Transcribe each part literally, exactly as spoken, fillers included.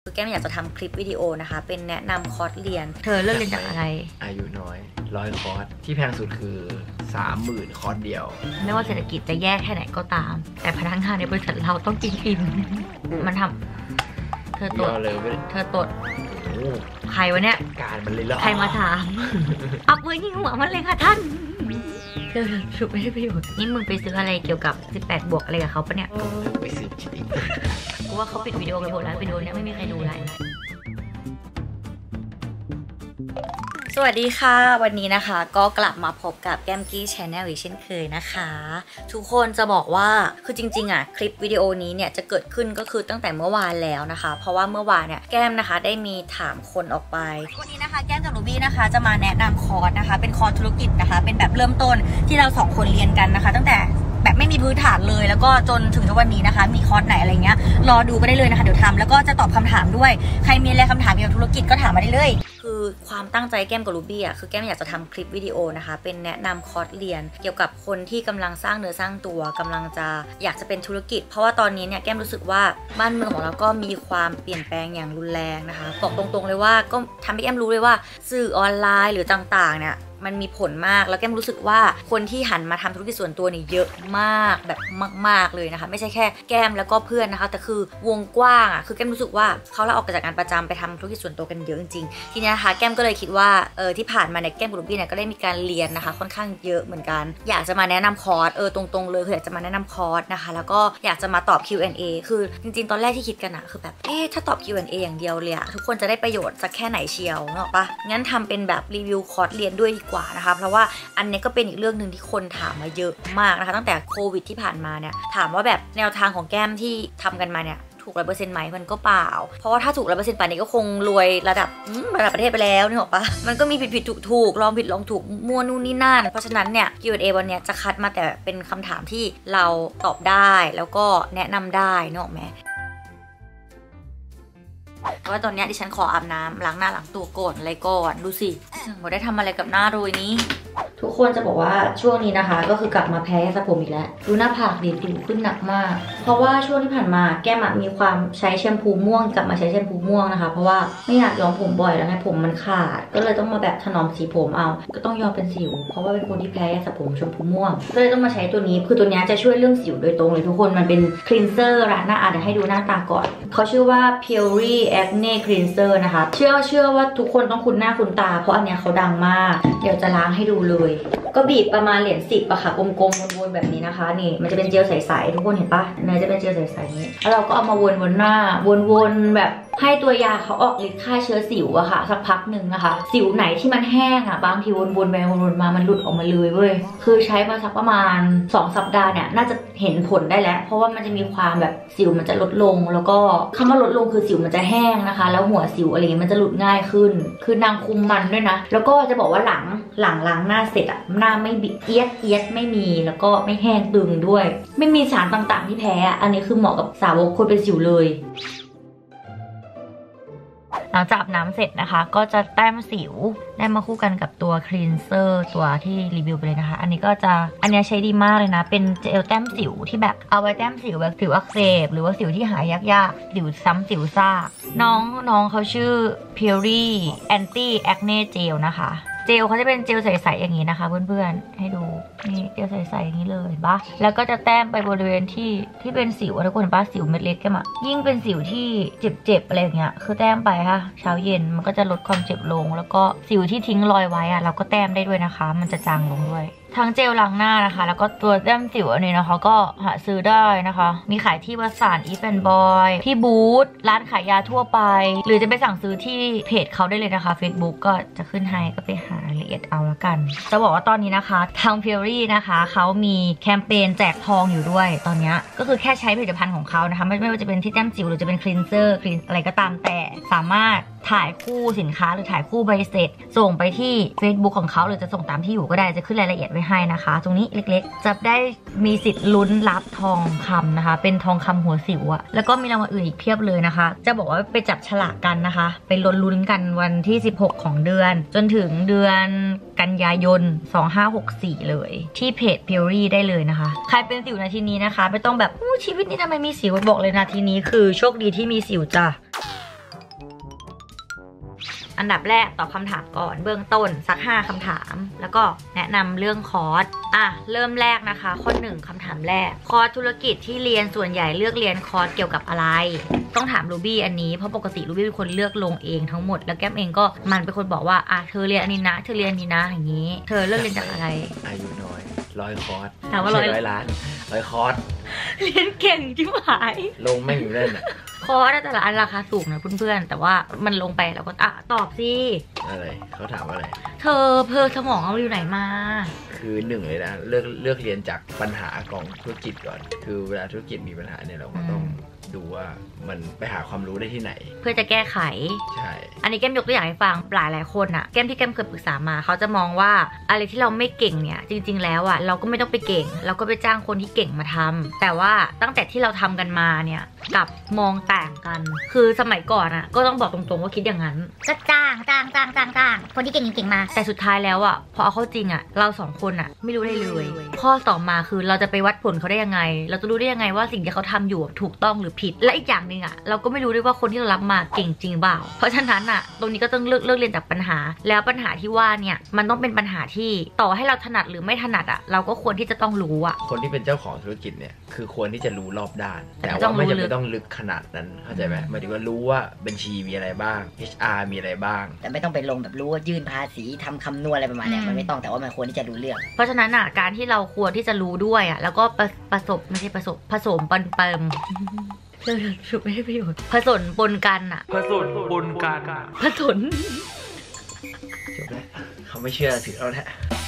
คือแก้มอยากจะทำคลิปวิดีโอนะคะเป็นแนะนำคอร์สเรียนเธอเลือกเรียนจากอะไรอายุน้อยร้อยคอร์สที่แพงสุดคือสามหมื่นคอร์สเดียวไม่ว่าเศรษฐกิจจะแย่แค่ไหนก็ตามแต่พนักงานในบริษัทเราต้องกินอิ่มมันทำเธอตดเธอตดใครวะเนี่ยการมันเลยหรอใครมาถามปักมือยิงหัวมันเลยค่ะท่านเธอสุดไม่ได้ประโยชน์นี่มึงไปซื้ออะไรเกี่ยวกับสิบแปดบวกอะไรกับเขาปะเนี่ยไปซื้อชิคกูว่าเขาปิดวิดีโอไปหมดแล้ววิดีโอนี้ไม่มีใครดูเลยสวัสดีค่ะวันนี้นะคะก็กลับมาพบกับแก้มกี้ชาแนลอีกเช่นเคยนะคะทุกคนจะบอกว่าคือจริงๆอ่ะคลิปวิดีโอนี้เนี่ยจะเกิดขึ้นก็คือตั้งแต่เมื่อวานแล้วนะคะเพราะว่าเมื่อวานเนี่ยแก้มนะคะได้มีถามคนออกไปวันนี้นะคะแก้มกับรูบี้นะคะจะมาแนะนำคอร์สนะคะเป็นคอร์สธุรกิจนะคะเป็นแบบเริ่มต้นที่เราสองคนเรียนกันนะคะตั้งแต่แบบไม่มีพื้นฐานเลยแล้วก็จนถึงทุกวันนี้นะคะมีคอร์สไหนอะไรเงี้ยรอดูก็ได้เลยนะคะเดี๋ยวทำแล้วก็จะตอบคำถามด้วยใครมีอะไรคำถามเกี่ยวกับธุรกิจก็ถามมาได้เลยคือความตั้งใจแก้มกับรูบี้อ่ะคือแก้มอยากจะทำคลิปวิดีโอนะคะเป็นแนะนำคอร์สเรียนเกี่ยวกับคนที่กำลังสร้างเนื้อสร้างตัวกำลังจะอยากจะเป็นธุรกิจเพราะว่าตอนนี้เนี่ยแก้มรู้สึกว่าบ้านเมืองของเราก็มีความเปลี่ยนแปลงอย่างรุนแรงนะคะบอกตรงๆเลยว่าก็ทำให้แก้มรู้เลยว่าสื่อออนไลน์หรือต่างๆเนี่ยมันมีผลมากแล้วแก้มรู้สึกว่าคนที่หันมาทำธุรกิจส่วนตัวเนี่ยเยอะมากแบบมากๆเลยนะคะไม่ใช่แค่แก้มแล้วก็เพื่อนนะคะแต่คือวงกว้างอ่ะคือแก้มรู้สึกว่าเขาลาออกจากงานประจำไปทำธุรกิจส่วนตัวกันเยอะจริงๆทีนี้นะคะแก้มก็เลยคิดว่าเออที่ผ่านมาเนี่ยแก้มกับรูบี้เนี่ยก็ได้มีการเรียนนะคะค่อนข้างเยอะเหมือนกันอยากจะมาแนะนำคอร์สเออตรงๆเลยคืออยากจะมาแนะนำคอร์สนะคะแล้วก็อยากจะมาตอบ คิว แอนด์ เอ คือจริงๆตอนแรกที่คิดกันอะคือแบบเอ๊ะถ้าตอบ คิว แอนด์ เอ อย่างเดียวเลยอะทุกคนจะได้ประโยชน์สักแค่ไหนเชียวเนอะปะงั้นทำเป็นแบบรีวิวคอร์สเรียนด้วยดีกว่านะคะเพราะว่าอันนี้ก็เป็นอีกเรื่องหนึ่งที่คนถามมาเยอะมากนะคะตั้งแต่โควิดที่ผ่านมาเนี่ยถามว่าแบบแนวทางของแก้มที่ทำกันมาเนี่ยถูกร้อยเปอร์เซ็นต์ไหมมันก็เปล่าเพราะว่าถ้าถูกร้อยเปอร์เซ็นต์ป่านนี้ก็คงรวยระดับระดับประเทศไปแล้วนี่หรอปะมันก็มีผิดผิดถูกถูกลองผิดลองถูกมั่วนู่นนี่นั่นเพราะฉะนั้นเนี่ย คิว แอนด์ เอ วันนี้จะคัดมาแต่เป็นคำถามที่เราตอบได้แล้วก็แนะนำได้นึกออกไหมว่าตอนนี้ดิฉันขออาบน้ำล้างหน้าล้างตัวก่อนอะไรก่อนดูสิหมดได้ทำอะไรกับหน้าโรยนี้ทุกคนจะบอกว่าช่วงนี้นะคะก็คือกลับมาแพ้สระผมอีกแล้วดูหน้าผากดีดูขึ้นหนักมากเพราะว่าช่วงที่ผ่านมาแก้มมีความใช้แชมพูม่วงกลับมาใช้แชมพูม่วงนะคะเพราะว่าไม่อยากย้อมผมบ่อยแล้วไงผมมันขาดก็เลยต้องมาแบบถนอมสีผมเอาก็ต้องยอมเป็นสิวเพราะว่าเป็นคนที่แพ้สระผมแชมพูม่วงก็เลยต้องมาใช้ตัวนี้คือตัวนี้จะช่วยเรื่องสิวโดยตรงเลยทุกคนมันเป็นคลีนเซอร์ร้านหน้าอาจจะให้ดูหน้าตาก่อนเขาชื่อว่า Purely Acne Cleanser นะคะเชื่อเชื่อว่าทุกคนต้องคุ้นหน้าคุ้นตาเพราะอันนี้เขาดังมากเดี๋ยวจะล้างให้ดูเลยก็บีบประมาณเหรียญสิบอะค่ะกลมๆวนๆแบบนี้นะคะนี่มันจะเป็นเจลใสๆทุกคนเห็นปะเนยจะเป็นเจลใสๆนี้แล้วเราก็เอามาวนบนหน้าวนๆแบบให้ตัวยาเขาออกฤทธิ์ฆ่าเชื้อสิวอะค่ะสักพักหนึ่งนะคะสิวไหนที่มันแห้งอะบางทีวนๆไปวนๆมามันหลุดออกมาเลยเว้ยคือใช้มาสักประมาณสองสัปดาห์เนี่ยน่าจะเห็นผลได้แล้วเพราะว่ามันจะมีความแบบสิวมันจะลดลงแล้วก็คำว่าลดลงคือสิวมันจะแห้งนะคะแล้วหัวสิวอะไรเงี้ยมันจะหลุดง่ายขึ้นคือนางคุมมันด้วยนะแล้วก็จะบอกว่าหลังหลังล้างหน้าเสร็จอะหน้าไม่บิดเอียดเอียดไม่มีแล้วก็ไม่แห้งตึงด้วยไม่มีสารต่างๆที่แพ้อันนี้คือเหมาะกับสาวกคนเป็นสิวเลยหลังจากอาบน้ำเสร็จนะคะก็จะแต้มสิวได้มาคู่กันกับตัวคลีนเซอร์ตัวที่รีวิวไปเลยนะคะอันนี้ก็จะอันนี้ใช้ดีมากเลยนะเป็นเจลแต้มสิวที่แบบเอาไว้แต้มสิวแบบสิวอักเสบหรือว่าสิวที่หายากๆสิวซ้ำสิวซากน้องน้องเขาชื่อ Purely Anti Acne Gel นะคะเจลเขาจะเป็นเจลใสๆอย่างนี้นะคะเพื่อนๆให้ดูนี่เจลใสๆอย่างนี้เลยปะแล้วก็จะแต้มไปบริเวณที่ที่เป็นสิวทุกคนปะสิวเม็ดเล็กแค่มายิ่งเป็นสิวที่เจ็บๆอะไรอย่างเงี้ยคือแต้มไปค่ะเช้าเย็นมันก็จะลดความเจ็บลงแล้วก็สิวที่ทิ้งรอยไว้อะเราก็แต้มได้ด้วยนะคะมันจะจางลงด้วยทั้งเจลล้างหน้านะคะแล้วก็ตัวแต้มสิวอันนี้นะคะก็หาซื้อได้นะคะมีขายที่วัสานอีฟแอนด์บอยที่บูธร้านขายยาทั่วไปหรือจะไปสั่งซื้อที่เพจเขาได้เลยนะคะ Facebook ก็จะขึ้นให้ก็ไปหารายละเอียดเอาละกันจะบอกว่าตอนนี้นะคะทาง Purely นะคะเขามีแคมเปญแจกทองอยู่ด้วยตอนนี้ก็คือแค่ใช้ผลิตภัณฑ์ของเขานะคะไม่ไม่ว่าจะเป็นที่แต้มสิวหรือจะเป็นคลีนเซอร์คลีนอะไรก็ตามแต่สามารถถ่ายคู่สินค้าหรือถ่ายคู่ใบเสร็จส่งไปที่ Facebook ของเขาหรือจะส่งตามที่อยู่ก็ได้จะขึ้นรายละเอียดไว้ให้นะคะตรงนี้เล็กๆจะได้มีสิทธิ์ลุ้นรับทองคำนะคะเป็นทองคำหัวสิวอะแล้วก็มีรางวัลอื่นอีกเพียบเลยนะคะจะบอกว่าไปจับฉลากกันนะคะไปลุ้นลุ้นกันวันที่สิบหกของเดือนจนถึงเดือนกันยายนสองห้าหกสี่เลยที่เพจ Purely ได้เลยนะคะใครเป็นสิวนาทีนี้นะคะไม่ต้องแบบชีวิตนี้ทำไมมีสิวบอกเลยนาทีนี้คือโชคดีที่มีสิวจ้ะอันดับแรกตอบคำถามก่อนเบื้องต้นสักห้าคำถามแล้วก็แนะนำเรื่องคอร์สอ่ะเริ่มแรกนะคะข้อหนึ่งคำถามแรกคอร์สธุรกิจที่เรียนส่วนใหญ่เลือกเรียนคอร์สเกี่ยวกับอะไรต้องถามรูบี้อันนี้เพราะปกติรูบี้เป็นคนเลือกลงเองทั้งหมดแล้วแก้มเองก็มันเป็นคนบอกว่าอ่ะเธอเรียนอันนี้นะเธอเรียนนี้นะอย่างนี้เธอเลือกเรียนจากอะไรอายุน้อยร้อยคอร์สถามว่าร้อยล้านร้อยคอร์สเรียนเก่งที่หายลงไม่อยู่เล่นอ่ะคอร์สแต่ละอันราคาสูงนะเพื่อนๆแต่ว่ามันลงไปแล้วก็อ่ะตอบสิอะไรเขาถามว่าอะไรเธอเพอสมองเอาอยู่ไหนมาคือหนึ่งเลยนะเลือกเลือกเรียนจากปัญหาของธุรกิจก่อนคือเวลาธุรกิจมีปัญหาเนี่ยเราก็ต้องดูว่ามันไปหาความรู้ได้ที่ไหนเพื่อจะแก้ไขใช่อันนี้แก้มยกตัวอย่างให้ฟังหลายหลายคนอะแก้มที่แก้มเคยปรึกษามาเขาจะมองว่าอะไรที่เราไม่เก่งเนี่ยจริงๆแล้วอะเราก็ไม่ต้องไปเก่งเราก็ไปจ้างคนที่เก่งมาทำแต่ว่าตั้งแต่ที่เราทำกันมาเนี่ยกับมองต่างกันคือสมัยก่อนอะก็ต้องบอกตรงๆว่าคิดอย่างนั้นก็จ้างจ้างจ้างจ้างจ้างคนที่เก่งเก่งมาแต่สุดท้ายแล้วอะพอเอาเข้าจริงอะเราสองคนอะไม่รู้ได้เลยข้อต่อมาคือเราจะไปวัดผลเขาได้ยังไงเราจะรู้ได้ยังไงว่าสิ่งที่เขาทำอยู่ถูกต้องหรือผิดและอีกอย่างหนึ่งอะเราก็ไม่รู้ด้วยว่าคนที่เรารับมาเก่งจริงเปล่าเพราะฉะนั้นอะตรงนี้ก็ต้องเลือกเลือกเรียนจากปัญหาแล้วปัญหาที่ว่าเนี่ยมันต้องเป็นปัญหาที่ต่อให้เราถนัดหรือไม่ถนัดอะเราก็ควรที่จะต้องรู้อะคนที่เป็นเจ้าของธุรกิจเนี่ยคือควรที่จะรู้รอบด้านแต่ว่าไม่จำเป็นต้องลึกขนาดนั้นเข้าใจไหมหมายถึงว่ารู้ว่าบัญชีมีอะไรบ้าง เอช อาร์ มีอะไรบ้างแต่ไม่ต้องไปลงแบบรู้ว่ายื่นภาษีทำคำนวณอะไรประมาณนี้มันไม่ต้องแต่ว่ามันควรที่จะรู้เรื่องเพราะฉะนั้นอะการที่เราควรที่จะรู้ด้วยอะแล้วก็ประสบไม่ใช่ประสบผสมปนเปิมเรื่องสุดไม่ได้ประโยชน์ผสมปนกันอะผสมปนกันผสมจบแล้วเขาไม่เชื่อถือเราแท้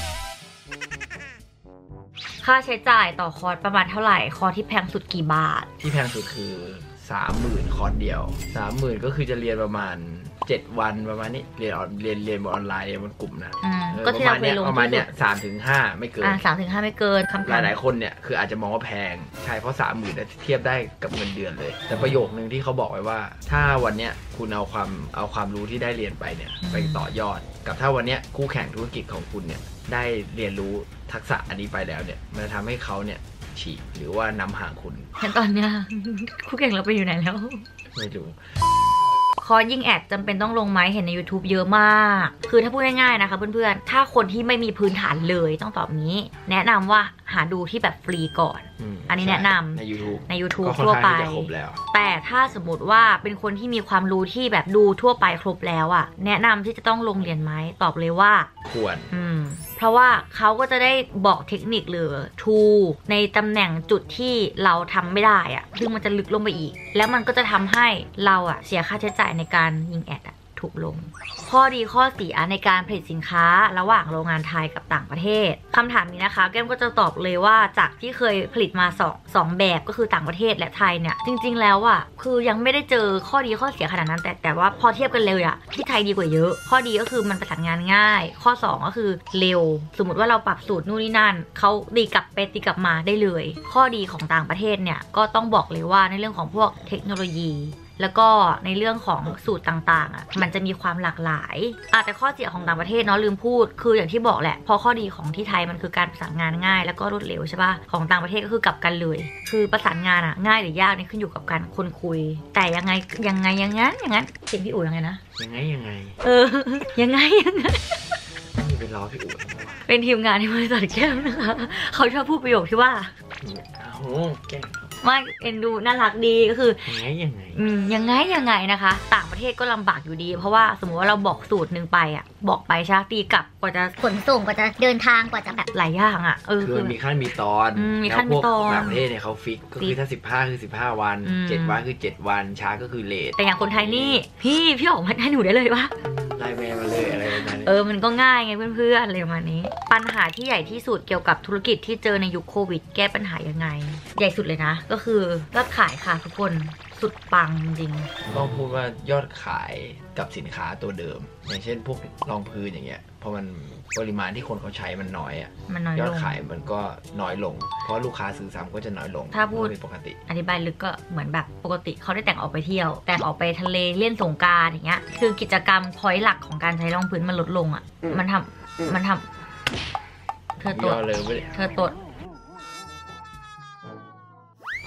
ค่าใช้จ่ายต่อคอร์สประมาณเท่าไหร่คอร์สที่แพงสุดกี่บาทที่แพงสุดคือสามหมื่นคอร์สเดียวสามหมื่นก็คือจะเรียนประมาณเจ็ดวันประมาณนี้เรียนเรียนเรียนบนออนไลน์เรียนบนกลุ่มนะก็ที่เราเคยลงประมาณเนี้ยสามถึงห้าไม่เกินอ่าสามถึงห้าไม่เกินคำหลายหลายคนเนี่ยคืออาจจะมองว่าแพงใช่เพราะสามหมื่นเทียบได้กับเงินเดือนเลยแต่ประโยคนึงที่เขาบอกไว้ว่าถ้าวันเนี้ยคุณเอาความเอาความรู้ที่ได้เรียนไปเนี่ยไปต่อยอดกับถ้าวันเนี้ยคู่แข่งธุรกิจของคุณเนี่ยได้เรียนรู้ทักษะอันนี้ไปแล้วเนี่ยมันจะทำให้เขาเนี่ยฉีกหรือว่านำห่างคุณตอนเนี้ยคู่แข่งเราไปอยู่ไหนแล้วไม่รู้คอร์สยิงแอดจำเป็นต้องลงไหมเห็นใน ยูทูบ เยอะมากคือถ้าพูดง่ายๆนะคะเพื่อนๆถ้าคนที่ไม่มีพื้นฐานเลยต้องตอบนี้แนะนำว่าหาดูที่แบบฟรีก่อนอันนี้แนะนำใน ยูทูบใน ยูทูบ ทั่วไปแต่ถ้าสมมติว่าเป็นคนที่มีความรู้ที่แบบดูทั่วไปครบแล้วอ่ะแนะนำที่จะต้องลงเรียนไหมตอบเลยว่าควรอืมเพราะว่าเขาก็จะได้บอกเทคนิคหรือทูในตำแหน่งจุดที่เราทำไม่ได้อ่ะซึ่งมันจะลึกลงไปอีกแล้วมันก็จะทำให้เราอ่ะเสียค่าใช้จ่ายในการยิงแอดอ่ะถูกลงข้อดีข้อเสียในการผลิตสินค้าระหว่างโรงงานไทยกับต่างประเทศคำถามนี้นะคะแก้มก็จะตอบเลยว่าจากที่เคยผลิตมาสองสองแบบก็คือต่างประเทศและไทยเนี่ยจริงๆแล้วอ่ะคือยังไม่ได้เจอข้อดีข้อเสียขนาดนั้นแต่แต่ว่าพอเทียบกันเลยอ่ะที่ไทยดีกว่าเยอะข้อดีก็คือมันประสานงานง่ายข้อสองก็คือเร็วสมมติว่าเราปรับสูตรนู่นนี่นั่นเขาตีกลับไปตีกลับมาได้เลยข้อดีของต่างประเทศเนี่ยก็ต้องบอกเลยว่าในเรื่องของพวกเทคโนโลยีแล้วก็ในเรื่องของสูตรต่างๆอ่ะมันจะมีความหลากหลายอาจจะข้อเสียของต่างประเทศเนาะลืมพูดคืออย่างที่บอกแหละพอข้อดีของที่ไทยมันคือการประสานงานง่ายแล้วก็รวดเร็วใช่ป่ะของต่างประเทศก็คือกลับกันเลยคือประสานงานอ่ะง่ายหรือยากนี่ขึ้นอยู่กับการคนคุยแต่ยังไงยังไงยังงั้นอย่างนั้นเสียงพี่อู๋ยังไงนะยังไงยังไงเออยังไงยังไงนี่เป็นล้อพี่อู๋เป็นทีมงานที่บริษัทแก้มนะคะเขาชอบพูดประโยคที่ว่าโอ้แก้มไม่เอ็นดูน่ารักดีก็คือยังไงยังไงอืมยังไงยังไงนะคะต่างประเทศก็ลำบากอยู่ดีเพราะว่าสมมติว่าเราบอกสูตรหนึ่งไปอ่ะบอกไปช้าตีกลับกว่าจะขนส่งกว่าจะเดินทางกว่าจะแบบหลายอย่างอ่ะเออคือมีขั้นมีตอนมีขั้นมีตอนต่างประเทศเนี่ยเขาฟิกก็คือถ้าสิบห้าคือสิบห้าวันเจ็ดวันคือเจ็ดวันช้าก็คือเลทแต่อย่างคนไทยนี่พี่พี่ออกมาให้หนูได้เลยวะไล่แม่มาเลยอะไรประมาณนี้เออมันก็ง่ายไงเพื่อนๆอะไรประมาณนี้ปัญหาที่ใหญ่ที่สุดเกี่ยวกับธุรกิจที่เจอในยุคโควิดแก้ปัญหายังไงใหญ่สุดเลยนะก็คือยอดขายค่ะทุกคนสุดปังจริงต้องพูดว่ายอดขายกับสินค้าตัวเดิมอย่างเช่นพวกรองพื้นอย่างเงี้ยพอมันปริมาณที่คนเขาใช้มันน้อยอ่ะยอดขายมันก็น้อยลงเพราะลูกค้าซื้อซ้ำก็จะน้อยลงถ้าพูดปกติอธิบายลึกก็เหมือนแบบปกติเขาได้แต่งออกไปเที่ยวแต่งออกไปทะเลเล่นสงกรานต์อย่างเงี้ยคือกิจกรรมพอยต์หลักของการใช้รองพื้นมันลดลงอ่ะมันทำมันทำเธอตดเธอตดพ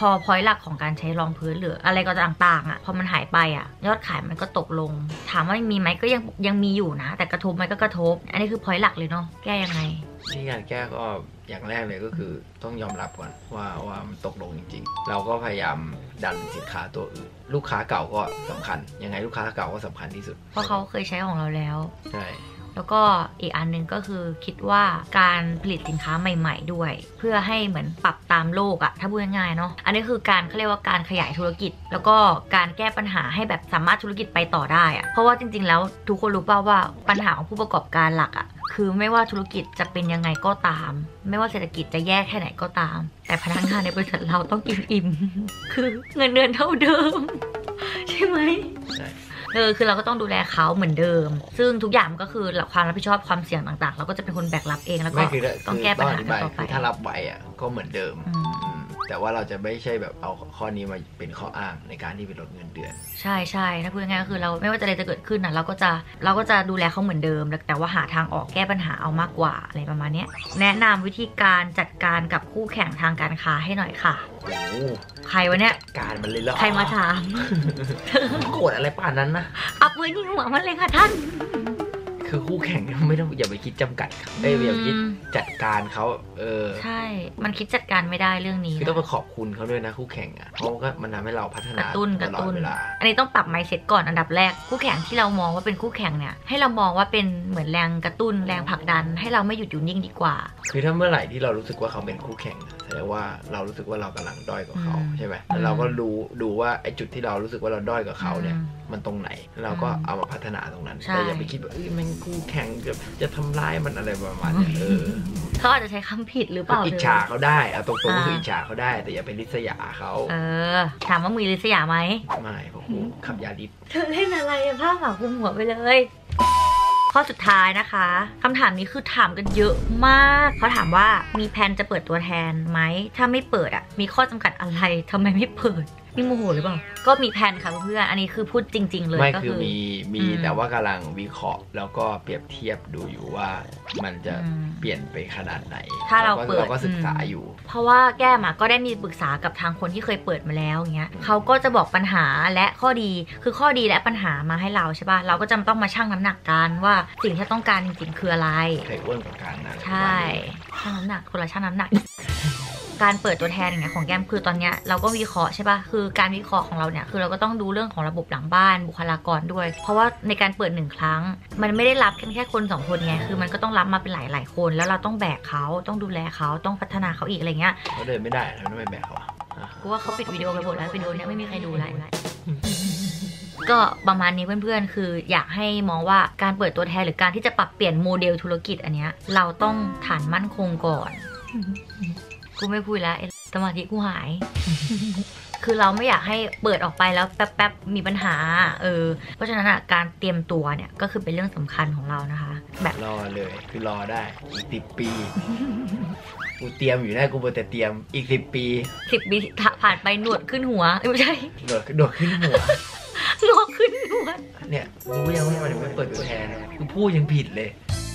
พอพอยต์หลักของการใช้รองพื้นหรืออะไรก็ต่างๆอ่ะพอมันหายไปอ่ะยอดขายมันก็ตกลงถามว่ามีไหมก็ยังยังมีอยู่นะแต่กระทบไหมก็กระทบอันนี้คือพอยต์หลักเลยเนาะแก้ยังไงที่การแก้ก็อย่างแรกเลยก็คือต้องยอมรับก่อนว่าว่ามันตกลงจริงๆเราก็พยายามดันสินค้าตัวอื่นลูกค้าเก่าก็สำคัญยังไงลูกค้าเก่าก็สำคัญที่สุดเพราะเขาเคยใช้ของเราแล้วใช่แล้วก็อีกอันนึงก็คือคิดว่าการผลิตสินค้าใหม่ๆด้วยเพื่อให้เหมือนปรับตามโลกอะถ้าพูดง่ายๆเนาะอันนี้คือการเขาเรียกว่าการขยายธุรกิจแล้วก็การแก้ปัญหาให้แบบสามารถธุรกิจไปต่อได้อะเพราะว่าจริงๆแล้วทุกคนรู้ป่าวว่าปัญหาของผู้ประกอบการหลักอะคือไม่ว่าธุรกิจจะเป็นยังไงก็ตามไม่ว่าเศรษฐกิจจะแย่แค่ไหนก็ตามแต่พนักงานในบริษัทเราต้องกินอิ่มคือเงินเดือนเท่าเดิมใช่ไหมใช่เออคือเราก็ต้องดูแลเขาเหมือนเดิมซึ่งทุกอย่างก็คือความรับผิดชอบความเสี่ยงต่างๆเราก็จะเป็นคนแบกรับเองแล้วก็ต้องแก้ปัญหาต่อไปถ้ารับไหวอ่ะก็เหมือนเดิมแต่ว่าเราจะไม่ใช่แบบเอาข้อนี้มาเป็นข้ออ้างในการที่ไปลดเงินเดือนใช่ใช่ถ้าพูดง่ายๆก็คือเราไม่ว่าจะอะไรจะเกิดขึ้นนะเราก็จะเราก็จะดูแลเขาเหมือนเดิมแต่ว่าหาทางออกแก้ปัญหาเอามากกว่าอะไรประมาณนี้แนะนำวิธีการจัดการกับคู่แข่งทางการค้าให้หน่อยค่ะใครวะเนี่ยการมันเลยเหรอใครมาถามโกรธอะไรป่านนั้นนะเอาปืนยิงหัวมันเลยค่ะท่านคือคู่แข่งไม่ต้องอย่าไปคิดจำกัดเขาเอ้ยอย่าไปคิดจัดการเขาเออใช่มันคิดจัดการไม่ได้เรื่องนี้คือต้องไปขอบคุณเขาด้วยนะคู่แข่งอ่ะเพราะก็มันทำให้เราพัฒนากระตุ้นกระตุ้นอันนี้ต้องปรับ mindset ก่อนอันดับแรกคู่แข่งที่เรามองว่าเป็นคู่แข่งเนี่ยให้เรามองว่าเป็นเหมือนแรงกระตุ้นแรงผลักดันให้เราไม่หยุดอยู่นิ่งดีกว่าคือถ้าเมื่อไหร่ที่เรารู้สึกว่าเขาเป็นคู่แข่งแสดงว่าเรารู้สึกว่าเรากำลังด้อยกว่าเขาใช่ไหมแล้วเราก็ดูดูว่าไอ้จุดที่เรารู้สึกว่าเราด้อยกว่าเขาเนี่ยมันตรงไหนเราก็เอามาพัฒนาตรงนั้นแต่อย่าไปคิดว่าเอ้ยมันคู่แข่งจะจะทำร้ายมันอะไรประมาณนี้เออเขาอาจจะใช้คำผิดหรือเปล่าอิจฉาเขาได้เอาตรงๆคืออิจฉาเขาได้แต่อย่าไปริษยาเขาเออถามว่ามีริษยาไหมไม่เพราะกูขับยาดิบเธอเล่นอะไรผ้าหมาคลุมหัวไปเลยข้อสุดท้ายนะคะคำถามนี้คือถามกันเยอะมากเขาถามว่ามีแผนจะเปิดตัวแทนไหมถ้าไม่เปิดอ่ะมีข้อจำกัดอะไรทำไมไม่เปิดนี่โมโหหรือเปล่าก็มีแผนค่ะเพื่อนอันนี้คือพูดจริงๆเลยไม่คือมีมีแต่ว่ากำลังวิเคราะห์แล้วก็เปรียบเทียบดูอยู่ว่ามันจะเปลี่ยนไปขนาดไหนถ้าเราเปิดเราก็ศึกษาอยู่เพราะว่าแก้มาก็ได้มีปรึกษากับทางคนที่เคยเปิดมาแล้วอย่างเงี้ยเขาก็จะบอกปัญหาและข้อดีคือข้อดีและปัญหามาให้เราใช่ป่ะเราก็จะต้องมาชั่งน้ำหนักกันว่าสิ่งที่ต้องการจริงๆคืออะไรใครอ้วนกว่ากันนะใช่ชั่งน้ำหนักคนละชั่งน้ำหนักการเปิดตัวแทนอย่างเงี้ยของแก้มคือตอนเนี้ยเราก็วิเคราะห์ใช่ป่ะคือการวิเคราะห์ของเราเนี่ยคือเราก็ต้องดูเรื่องของระบบหลังบ้านบุคลากรด้วยเพราะว่าในการเปิดหนึ่งครั้งมันไม่ได้รับแค่คนสองคนไงคือมันก็ต้องรับมาเป็นหลายหลายคนแล้วเราต้องแบกเขาต้องดูแลเขาต้องพัฒนาเขาอีกอะไรเงี้ยเขาเดินไม่ได้ทำไมไม่แบกเขากูว่าเขาปิดวิดีโอไปหมดแล้ววิดีโอเนี้ยไม่มีใครดูอะไรก็ประมาณนี้เพื่อนๆคืออยากให้มองว่าการเปิดตัวแทนหรือการที่จะปรับเปลี่ยนโมเดลธุรกิจอันเนี้ยเราต้องฐานมั่นคงก่อนกูไม่พูดแล้วสมาธิกูหายคือเราไม่อยากให้เปิดออกไปแล้วแป๊บๆมีปัญหาเออเพราะฉะนั้นอ่ะการเตรียมตัวเนี่ยก็คือเป็นเรื่องสำคัญของเรานะคะแบบรอเลยคือรอได้อีกสิบปีกูเตรียมอยู่ได้กูแต่เตรียมอีกสิบปีสิบปีผ่านไปหนวดขึ้นหัวไม่ใช่หนวดหนวดขึ้นหัวงอกขึ้นหัวเนี่ยรู้ยังว่ามันไม่เปิดตัวแทนกูพูดยังผิดเลย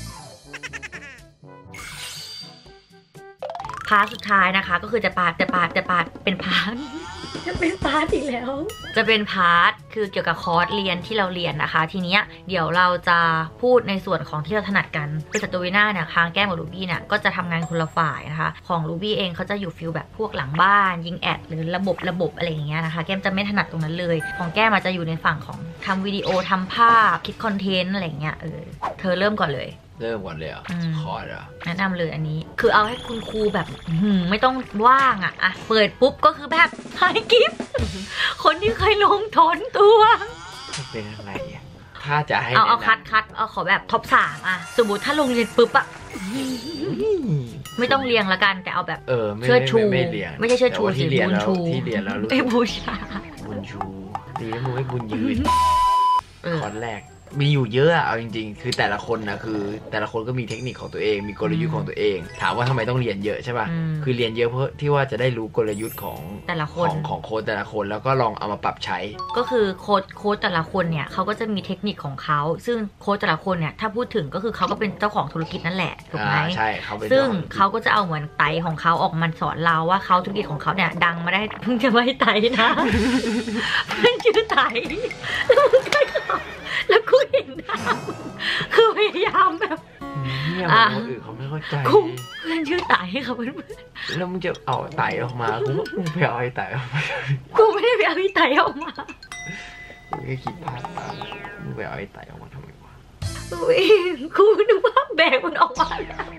พาร์ทสุดท้ายนะคะก็คือจะปาดจะปาดจะปาดเป็นพาร์ทจะเป็นพาร์ทอีกแล้วจะเป็นพาร์ทคือเกี่ยวกับคอร์สเรียนที่เราเรียนนะคะทีนี้เดี๋ยวเราจะพูดในส่วนของที่เราถนัดกันคือจัตุวิน่าเนี่ยทางแก้มกับรูบี้เนี่ยก็จะทำงานคนละฝ่ายนะคะของรูบี้เองเขาจะอยู่ฟิลแบบพวกหลังบ้านยิงแอดหรือระบบระบบอะไรอย่างเงี้ยนะคะแก้มจะไม่ถนัดตรงนั้นเลยของแก้มจะอยู่ในฝั่งของทำวิดีโอทำภาพคิดคอนเทนต์อะไรอย่างเงี้ยเออเธอเริ่มก่อนเลยเริ่มก่อนเลยอ่ะคอร์สอ่ะแนะนำเลยอันนี้คือเอาให้คุณครูแบบไม่ต้องว่างอ่ะอ่ะเปิดปุ๊บก็คือแบบถ่ายคลิปคนที่เคยลงทนตัวเป็นอะไรอ่ะถ้าจะให้เอาเอาคัดคัดเอาขอแบบท็อปสามอ่ะสมมติถ้าลงเรียนปุ๊บอ่ะไม่ต้องเรียงละกันแต่เอาแบบเชิดชูไม่ใช่เชิดชูสิบุญชูที่เรียนแล้วไอ้บูชาบุญชูดีนะมึงไม่บุญยืนคอร์สแรกมีอยู่เยอะอะเอาจริงๆคือแต่ละคนนะคือแต่ละคนก็มีเทคนิคของตัวเองมีกลยุทธ์ของตัวเองถามว่าทำไมต้องเรียนเยอะใช่ป่ะคือเรียนเยอะเพราะที่ว่าจะได้รู้กลยุทธ์ของแต่ละคนของของโค้ชแต่ละคนแล้วก็ลองเอามาปรับใช้ก็คือโค้ชโค้ชแต่ละคนเนี่ยเขาก็จะมีเทคนิคของเขาซึ่งโค้ชแต่ละคนเนี่ยถ้าพูดถึงก็คือเขาก็เป็นเจ้าของธุรกิจนั่นแหละถูกไหมใช่เขาเป็นซึ่งเขาก็จะเอาเหมือนไตของเขาออกมาสอนเราว่าเขาธุรกิจของเขาเนี่ยดังมาได้เพิ่งจะไม่ไตนะมันชื่อไตแล้วกูเห็นนะคือพยายามแบบเนี่ยคนอื่นเขาไม่เข้าใจกูเพื่อนชื่อไตเขาเพื่อนแล้วมึงจะเอาไตออกมากูว่ามึงไปเอาไอ้ไตออกมากูไม่ได้ไปเอาไอ้ไตออกมากูแค่คิดพลาดตามมึงไปเอาไอ้ไตออกมาทำไมวะกูนึกว่าแบกมันออกมา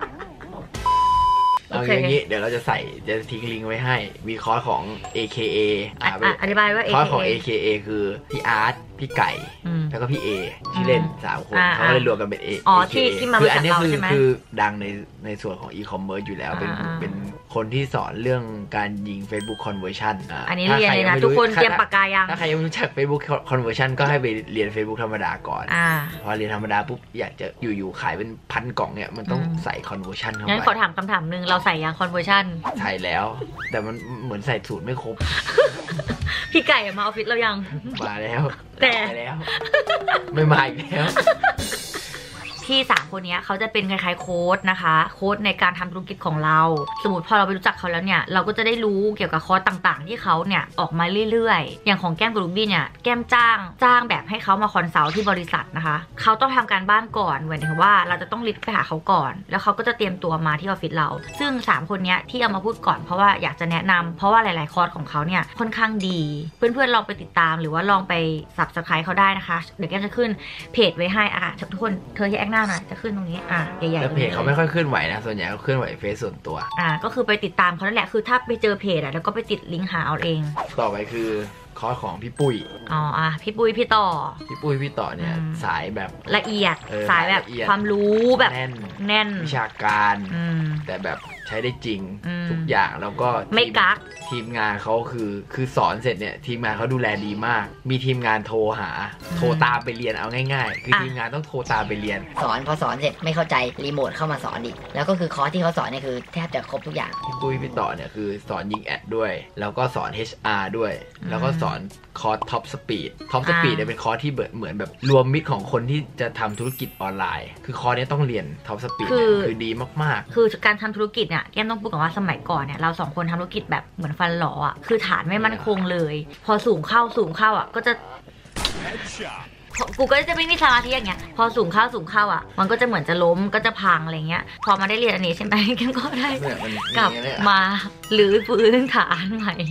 เอาอย่างนี้เดี๋ยวเราจะใส่จะทิ้งลิงก์ไว้ให้มีคอร์สของ เอ เค เออ่ะอธิบายว่าคอร์สของ เอ เค เอ คือพี่อาร์ตพี่ไก่แล้วก็พี่เอที่เล่นสามคนเขาเลยรวมกันเป็น เอ เค เออ๋อที่ที่มาจากเราใช่ไหมคือดังในในส่วนของอีคอมเมิร์ซอยู่แล้วเป็นเป็นคนที่สอนเรื่องการยิง Facebook Conversion อันนี้เรียนเลยนะทุกคนเตรียมปากกายังถ้าใครยังไม่รู้จัก Facebook Conversion ก็ให้ไปเรียน Facebook ธรรมดาก่อนพอเรียนธรรมดาปุ๊บอยากจะอยู่ๆขายเป็นพันกล่องเนี่ยมันต้องใส่ Conversion เข้าไปงั้นขอถามคำถามนึงเราใส่ยัง Conversion ใส่แล้วแต่มันเหมือนใส่สูตรไม่ครบพี่ไก่มาออฟฟิศเรายังมาแล้วแต่แล้วไม่มาอีกแล้วที่สามคนนี้เขาจะเป็นคล้ายๆโค้ดนะคะโค้ดในการทำธุรกิจของเราสมมติพอเราไปรู้จักเขาแล้วเนี่ยเราก็จะได้รู้เกี่ยวกับคอร์สต่างๆที่เขาเนี่ยออกมาเรื่อยๆอย่างของแก้มกับรูบี้เนี่ยแก้มจ้างจ้างแบบให้เขามาคอนซัลท์ที่บริษัทนะคะเขาต้องทำการบ้านก่อนเหมือนถึงว่าเราจะต้องลิสต์ไปหาเขาก่อนแล้วเขาก็จะเตรียมตัวมาที่ออฟฟิศเราซึ่งสามคนนี้ที่เอามาพูดก่อนเพราะว่าอยากจะแนะนำเพราะว่าหลายๆคอร์สของเขาเนี่ยค่อนข้างดีเพื่อนๆลองไปติดตามหรือว่าลองไป ซับสไครบ์ เขาได้นะคะเดี๋ยวแก้มจะขึ้นเพจไว้ให้อ่ะทุกคนเธอแยกหน้าหน่อยจะขึ้นตรงนี้อ่ะใหญ่ๆแล้วเพจเขาไม่ค่อยเคลื่อนไหวนะส่วนใหญ่เขาเคลื่อนไหวเฟซส่วนตัวอ่าก็คือไปติดตามเขานั่นแหละคือถ้าไปเจอเพจอ่ะแล้วก็ไปติดลิงก์หาเอาเองต่อไปคือคอร์สของพี่ปุ้ยอ๋ออ่ะพี่ปุ้ยพี่ต่อพี่ปุ้ยพี่ต่อเนี่ยสายแบบละเอียดสายแบบความรู้แบบแน่นแน่นวิชาการแต่แบบใช้ได้จริงทุกอย่างแล้วก็ไม่กักทีมงานเขาคือคือสอนเสร็จเนี่ยทีมงานเขาดูแลดีมากมีทีมงานโทรหาโทรตามไปเรียนเอาง่ายๆคือทีมงานต้องโทรตามไปเรียนสอนพอสอนเสร็จไม่เข้าใจรีโมทเข้ามาสอนอีกแล้วก็คือคอร์สที่เขาสอนเนี่ยคือแทบจะครบทุกอย่างพี่ปุ้ยพี่ต่อเนี่ยคือสอนยิงแอดด้วยแล้วก็สอน เอช อาร์ ด้วยแล้วก็สอนคอร์สท็อปสปีดท็อปสปีดเนี่ยเป็นคอร์สที่เหมือนแบบรวมมิตรของคนที่จะทำธุรกิจออนไลน์คือคอร์สนี้ต้องเรียนท็อปสปีดเนี่ยคือดีมากๆคือการทำธุรกิจเนี่ยแก้มต้องพูดก่อนว่าสมัยก่อนเนี่ยเราสองคนทำธุรกิจแบบเหมือนฟันหล่ออ่ะคือฐานไม่มั่นคงเลยพอสูงเข้าสูงเข้าอ่ะก็จะกูก็จะไม่มีสมาธิอย่างเงี้ยพอสูงเข้าสูงเข้าอ่ะมันก็จะเหมือนจะล้มก็จะพังอะไรเงี้ยพอมาได้เรียนอันนี้ใช่ไหมแก้มก็ได้กลับมาหรือพื้นฐานใหม่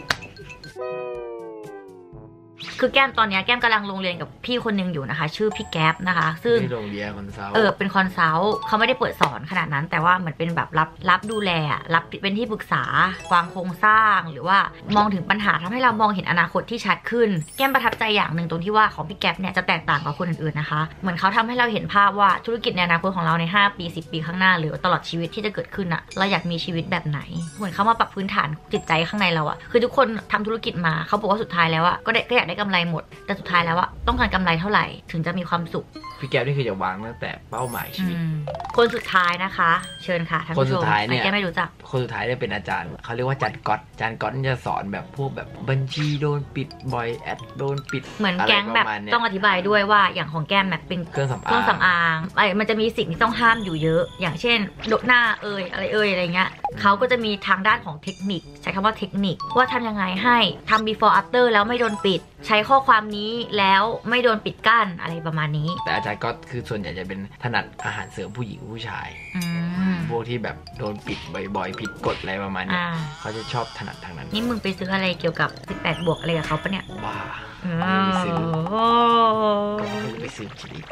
คือแก้มตอนนี้แก้มกำลังลงเรียนกับพี่คนนึงอยู่นะคะชื่อพี่แก๊ปนะคะซึ่งโรงเรียนคอนซัลท์เออเป็นคอนซัลท์เขาไม่ได้เปิดสอนขนาดนั้นแต่ว่าเหมือนเป็นแบบรับรับดูแลรับเป็นที่ปรึกษาวางโครงสร้างหรือว่ามองถึงปัญหาทำให้เรามองเห็นอนาคตที่ชัดขึ้นแก้มประทับใจอย่างหนึ่งตรงที่ว่าของพี่แก๊ปเนี่ยจะแตกต่างกับคนอื่นๆนะคะเหมือนเขาทำให้เราเห็นภาพว่าธุรกิจในอนาคตของเราในห้าปีสิบปีข้างหน้าหรือตลอดชีวิตที่จะเกิดขึ้นอะเราอยากมีชีวิตแบบไหนเหมือนเขามาปรับพื้นฐานจิตใจข้างในเราอะคือทุกคนทำธุรกิจมาเขาบอกว่าสุดท้ายแล้วอะก็ได้ก็อยากได้กำไรหมดแต่สุดท้ายแล้วอะต้องการกำไรเท่าไหร่ถึงจะมีความสุขพี่แก้วนี่คือจะวางตั้งแต่เป้าหมายชีวิตคนสุดท้ายนะคะเชิญค่ะท่านผู้ชมคนสุดท้ายเนี่ยแก้ไม่รู้จักคนสุดท้ายเนี่ยเป็นอาจารย์เขาเรียกว่าอาจารย์ก๊อตอาจารย์ก๊อตจะสอนแบบพวกแบบบัญชีโดนปิดบ่อยแอดโดนปิดเหมือนแก๊งแบบต้องอธิบายด้วยว่าอย่างของแก้มแบบเป็นเครื่องสำอางเครื่องสำอางไอ้มันจะมีสิ่งที่ต้องห้ามอยู่เยอะอย่างเช่นโดนหน้าเอ่ยอะไรเอ่ยอะไรเงี้ยเขาก็จะมีทางด้านของเทคนิคใช้คำว่าเทคนิคว่าทำยังไงให้ทำ before after แล้วไม่โดนปิดใช้ข้อความนี้แล้วไม่โดนปิดกั้นอะไรประมาณนี้แต่อาจารย์ก็คือส่วนใหญ่จะเป็นถนัดอาหารเสริมผู้หญิงผู้ชายพวกที่แบบโดนปิดบ่อยๆผิดกฎอะไรประมาณนี้เขาจะชอบถนัดทางนั้นนี่มึงไปซื้ออะไรเกี่ยวกับสิบแปดบวกอะไรกับเขาปะเนี่ยบ้าไปซื้อไปซื้อจริง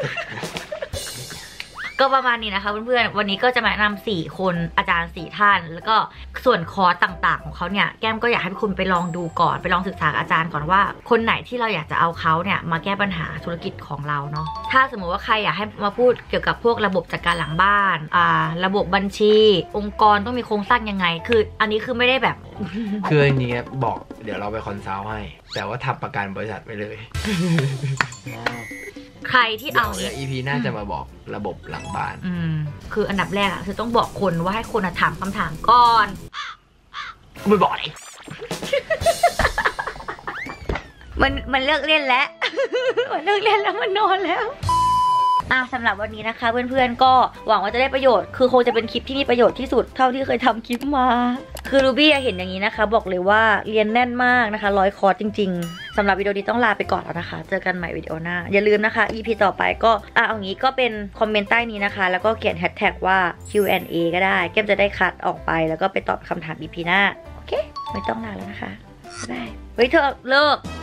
ก็ประมาณนี้นะคะเพื่อนๆวันนี้ก็จะมาแนะนำสี่คนอาจารย์สี่ท่านแล้วก็ส่วนคอร์สต่างๆของเขาเนี่ยแก้มก็อยากให้คุณไปลองดูก่อนไปลองศึกษาอาจารย์ก่อนว่าคนไหนที่เราอยากจะเอาเขาเนี่ยมาแก้ปัญหาธุรกิจของเราเนาะถ้าสมมติว่าใครอยากให้มาพูดเกี่ยวกับพวกระบบจัดการหลังบ้านอ่าระบบบัญชีองค์กรต้องมีโครงสร้างยังไงคืออันนี้คือไม่ได้แบบคืออันนี้บอกเดี๋ยวเราไปคอนซัลท์ให้แต่ว่าทำประกันบริษัทไปเลยใครที่เอาเดี๋ยว อี พี หน้าจะมาบอกระบบหลังบ้านอืมคืออันดับแรกอะคือต้องบอกคนว่าให้คนถามคำถามก่อนกูไม่บอกเลยมันมันเลิกเล่นแล้ว มันเลิกเล่นแล้วมันนอนแล้วอ่ะสำหรับวันนี้นะคะเพื่อนๆก็หวังว่าจะได้ประโยชน์คือคงจะเป็นคลิปที่มีประโยชน์ที่สุดเท่าที่เคยทำคลิปมาคือรูบี้เห็นอย่างนี้นะคะบอกเลยว่าเรียนแน่นมากนะคะร้อยคอร์สจริงๆสำหรับวิดีโอนี้ต้องลาไปก่อนแล้วนะคะเจอกันใหม่วิดีโอหน้าอย่าลืมนะคะ อี พี ต่อไปก็อ่ะเอางี้ก็เป็นคอมเมนต์ใต้นี้นะคะแล้วก็เขียนแฮชแท็กว่า คิว แอนด์ เอ ก็ได้แก้มจะได้คัดออกไปแล้วก็ไปตอบคำถาม อี พี หน้าโอเคไม่ต้องลาแล้วนะคะบ๊ายบายเฮ้ยเธอเลิก